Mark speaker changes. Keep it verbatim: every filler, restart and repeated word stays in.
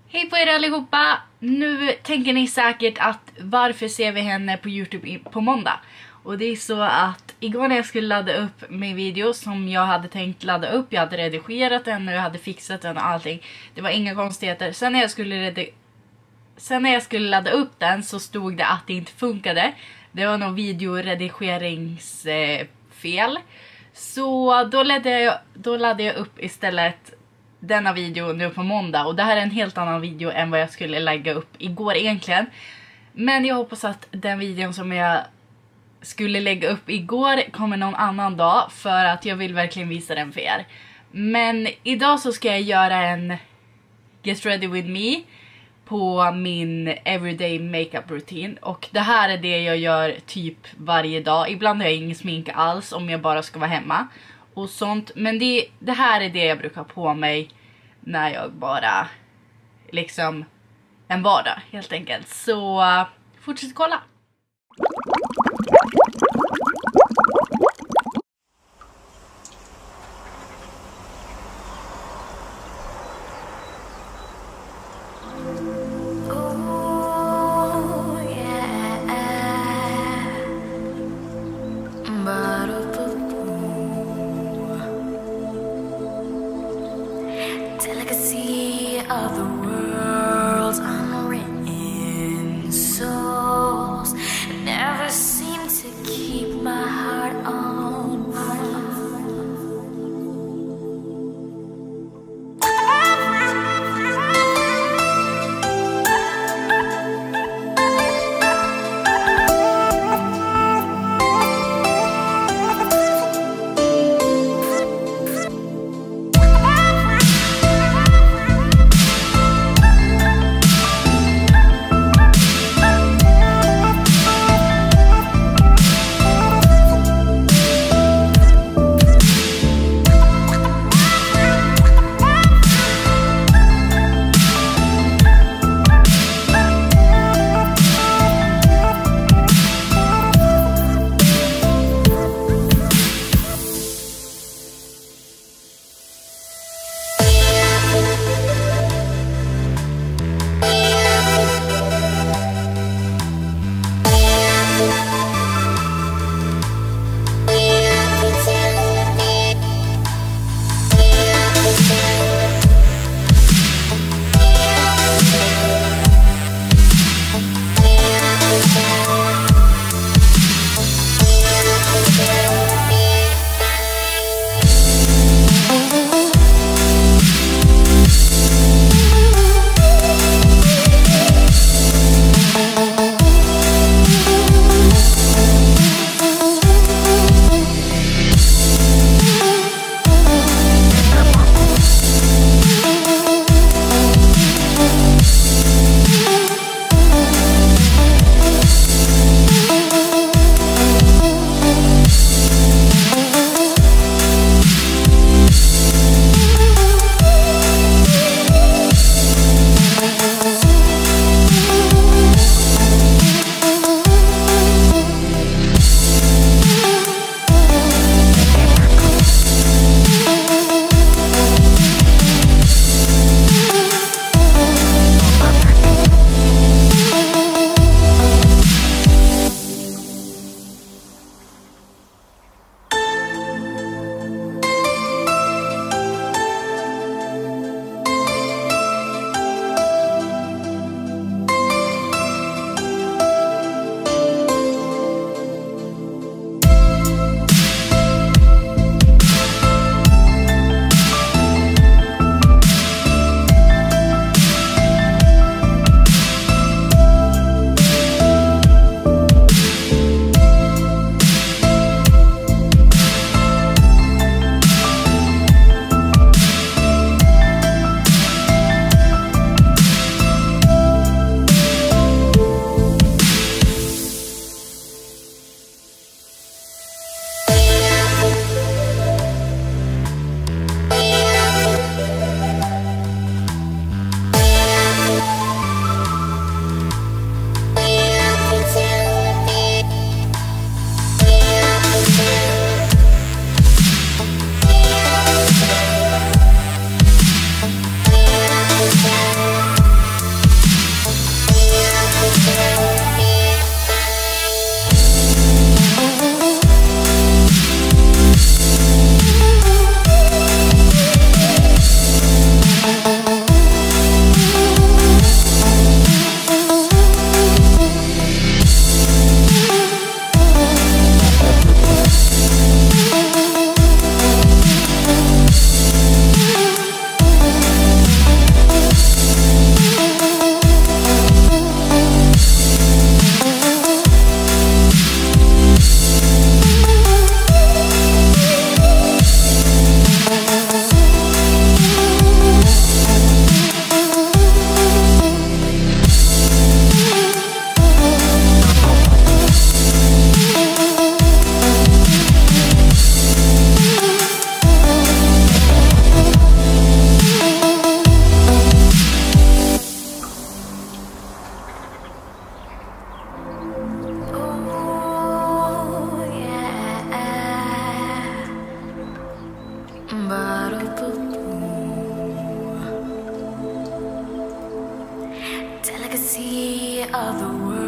Speaker 1: Hej på er allihopa! Nu tänker ni säkert att varför ser vi henne på YouTube på måndag? Och det är så att igår när jag skulle ladda upp min video som jag hade tänkt ladda upp, jag hade redigerat den och jag hade fixat den och allting. Det var inga konstigheter. Sen när jag skulle redi- Sen när jag skulle ladda upp den så stod det att det inte funkade. Det var någon videoredigeringsfel. Så då laddade jag, då laddade jag upp istället denna video nu på måndag. Och det här är en helt annan video än vad jag skulle lägga upp igår egentligen. Men jag hoppas att den videon som jag skulle lägga upp igår kommer någon annan dag. För att jag vill verkligen visa den för er. Men idag så ska jag göra en Get Ready With Me på min everyday makeup routine. Och det här är det jag gör typ varje dag. Ibland har jag ingen smink alls om jag bara ska vara hemma och sånt. Men det, det här är det jag brukar ha på mig när jag bara liksom en vardag helt enkelt. Så uh, fortsätt kolla.
Speaker 2: Delicacy of the world's unwritten souls never seem to keep my heart on fire. delicacy of the world.